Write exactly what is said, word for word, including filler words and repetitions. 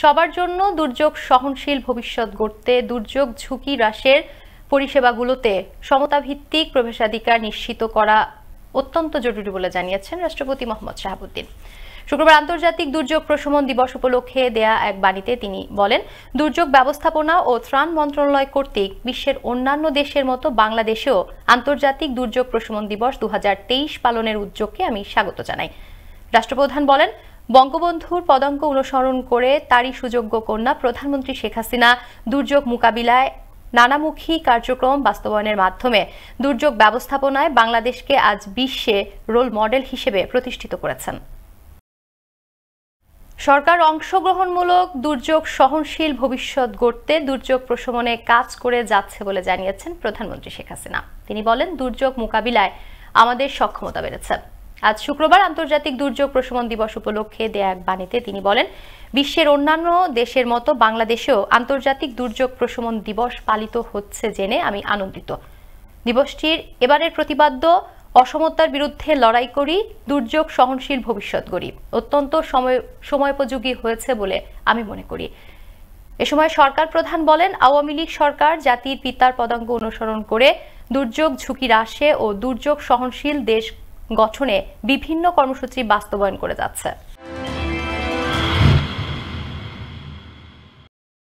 সবার জন্য দুর্যোগ সহনশীল ভবিষ্যৎ গড়তে দুর্যোগ ঝুঁকি হ্রাসের পরিষেবাগুলোতে সমতাভিত্তিক প্রবেশাধিকার নিশ্চিত করা অত্যন্ত জরুরি বলে জানিয়েছেন রাষ্ট্রপতি মোহাম্মদ শাহাবুদ্দিন। শুক্রবার আন্তর্জাতিক দুর্যোগ প্রশমন দিবস উপলক্ষে দেয়া এক বাণীতে তিনি বলেন, দুর্যোগ ব্যবস্থাপনা ও ত্রাণ মন্ত্রণালয় কর্তৃক বিশ্বের অন্যান্য দেশের মতো বাংলাদেশেও আন্তর্জাতিক দুর্যোগ প্রশমন দিবস দু হাজার তেইশ পালনের উদ্যোগকে আমি স্বাগত জানাই। রাষ্ট্রপ্রধান বলেন, বঙ্গবন্ধুর পদাঙ্ক অনুসরণ করে তারই সুযোগ্য কন্যা প্রধানমন্ত্রী শেখ হাসিনা দুর্যোগ মোকাবিলায় নানামুখী কার্যক্রম বাস্তবায়নের মাধ্যমে দুর্যোগ ব্যবস্থাপনায় বাংলাদেশকে আজ বিশ্বে রোল মডেল হিসেবে প্রতিষ্ঠিত করেছেন। সরকার অংশগ্রহণমূলক দুর্যোগ সহনশীল ভবিষ্যৎ গড়তে দুর্যোগ প্রশমনে কাজ করে যাচ্ছে বলে জানিয়েছেন প্রধানমন্ত্রী শেখ হাসিনা। তিনি বলেন, দুর্যোগ মোকাবিলায় আমাদের সক্ষমতা বেড়েছে। আজ শুক্রবার আন্তর্জাতিক দুর্যোগ প্রশমন দিবস উপলক্ষে দেয়া এক বাণীতে তিনি বলেন, বিশ্বের অন্যান্য দেশের মতো বাংলাদেশেও আন্তর্জাতিক দুর্যোগ প্রশমন দিবস পালিত হচ্ছে জেনে আমি আনন্দিত। দিবসটির এবারের প্রতিপাদ্য অসমতার বিরুদ্ধে লড়াই করি, দুর্যোগ সহনশীল ভবিষ্যৎ গড়ি অত্যন্ত সময় সময়োপযোগী হয়েছে বলে আমি মনে করি। এ সময় সরকার প্রধান বলেন, আওয়ামী লীগ সরকার জাতির পিতার পদাঙ্ক অনুসরণ করে দুর্যোগ ঝুঁকি হ্রাসে ও দুর্যোগ সহনশীল দেশ গঠনে বিভিন্ন কর্মসূচি বাস্তবায়ন করে যাচ্ছে।